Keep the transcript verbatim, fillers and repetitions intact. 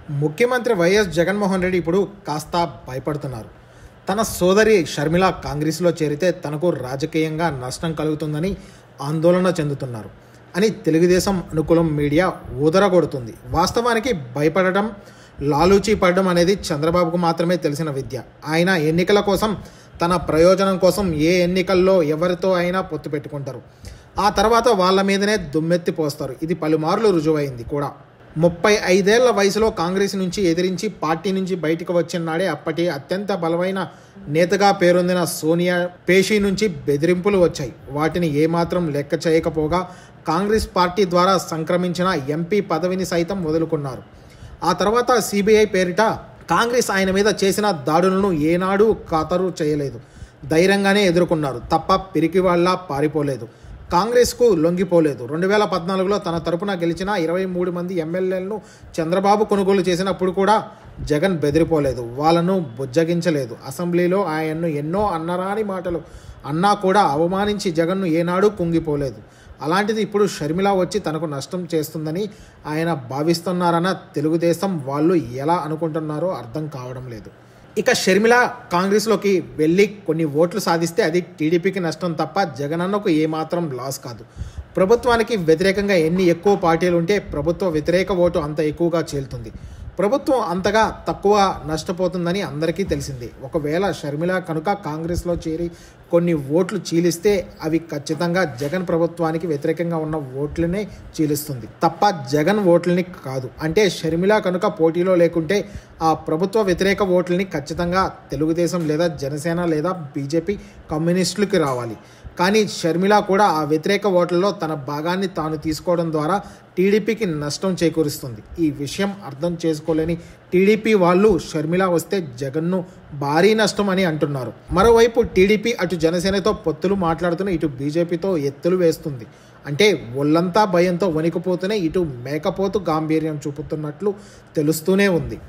ముఖ్యమంత్రి వైఎస్ జగన్మోహన్ రెడ్డి ఇప్పుడు కాస్త భయపడుతున్నారు. తన సోదరి షర్మిల కాంగ్రెస్లో చేరితే తనకు రాజకీయంగా నష్టం కలుగుతుందని ఆందోళన చెందుతున్నారు అని తెలుగుదేశం అనుకూలం మీడియా ఊదరగొడుతుంది. వాస్తవానికి భయపడటం, లాలూచీ పడడం అనేది చంద్రబాబుకు మాత్రమే తెలిసిన విద్య. ఆయన ఎన్నికల కోసం, తన ప్రయోజనం కోసం ఏ ఎన్నికల్లో ఎవరితో అయినా పొత్తు పెట్టుకుంటారు. ఆ తర్వాత వాళ్ళ మీదనే దుమ్మెత్తి పోస్తారు. ఇది పలుమార్లు రుజువైంది కూడా. ముప్పై ఐదేళ్ల వయసులో కాంగ్రెస్ నుంచి ఎదిరించి పార్టీ నుంచి బయటకు వచ్చిన నాడే అప్పటి అత్యంత బలమైన నేతగా పేరొందిన సోనియా పేషీ నుంచి బెదిరింపులు వచ్చాయి. వాటిని ఏమాత్రం లెక్క చేయకపోగా కాంగ్రెస్ పార్టీ ద్వారా సంక్రమించిన ఎంపీ పదవిని సైతం వదులుకున్నారు. ఆ తర్వాత సిబిఐ పేరిట కాంగ్రెస్ ఆయన మీద చేసిన దాడులను ఏనాడు ఖాతరు చేయలేదు. ధైర్యంగానే ఎదుర్కొన్నారు తప్ప పిరికి వాళ్ళ పారిపోలేదు. కాంగ్రెస్కు లొంగిపోలేదు. రెండు వేల పద్నాలుగులో తన తరపున గెలిచిన ఇరవై మూడు మంది ఎమ్మెల్యేలను చంద్రబాబు కొనుగోలు చేసినప్పుడు కూడా జగన్ బెదిరిపోలేదు, వాళ్ళను బుజ్జగించలేదు. అసెంబ్లీలో ఆయన్ను ఎన్నో అన్నరాని మాటలు అన్నా కూడా అవమానించి జగన్ను ఏనాడు కుంగిపోలేదు. అలాంటిది ఇప్పుడు షర్మిల వచ్చి తనకు నష్టం చేస్తుందని ఆయన భావిస్తున్నారన్న తెలుగుదేశం వాళ్ళు ఎలా అనుకుంటున్నారో అర్థం కావడం లేదు. ఇక షర్మిల కాంగ్రెస్లోకి వెళ్ళి కొన్ని ఓట్లు సాధిస్తే అది టీడీపీకి నష్టం తప్ప జగనన్నకు ఏమాత్రం లాస్ కాదు. ప్రభుత్వానికి వ్యతిరేకంగా ఎన్ని ఎక్కువ పార్టీలు ఉంటే ప్రభుత్వ వ్యతిరేక ఓటు అంత ఎక్కువగా చేలుతుంది. ప్రభుత్వం అంతగా తక్కువ నష్టపోతుందని అందరికీ తెలిసింది. ఒకవేళ షర్మిల కనుక కాంగ్రెస్లో చేరి కొన్ని ఓట్లు చీలిస్తే అవి ఖచ్చితంగా జగన్ ప్రభుత్వానికి వ్యతిరేకంగా ఉన్న ఓట్లనే చీలిస్తుంది తప్ప జగన్ ఓట్లని కాదు. అంటే షర్మిల కనుక పోటీలో లేకుంటే ఆ ప్రభుత్వ వ్యతిరేక ఓట్లని ఖచ్చితంగా తెలుగుదేశం లేదా జనసేన లేదా బీజేపీ కమ్యూనిస్టులకి రావాలి. కానీ షర్మిల కూడా ఆ వ్యతిరేక ఓట్లలో తన భాగాన్ని తాను తీసుకోవడం ద్వారా టీడీపీకి నష్టం చేకూరుస్తుంది. ఈ విషయం అర్థం చేసుకోలేని టీడీపీ వాళ్ళు షర్మిల వస్తే జగన్ను భారీ నష్టం అని అంటున్నారు. మరోవైపు టీడీపీ అటు జనసేనతో పొత్తులు మాట్లాడుతున్న ఇటు బీజేపీతో ఎత్తులు వేస్తుంది. అంటే ఒళ్ళంతా భయంతో వణికిపోతూనే ఇటు మేకపోతు గాంభీర్యం చూపుతున్నట్లు తెలుస్తూనే ఉంది.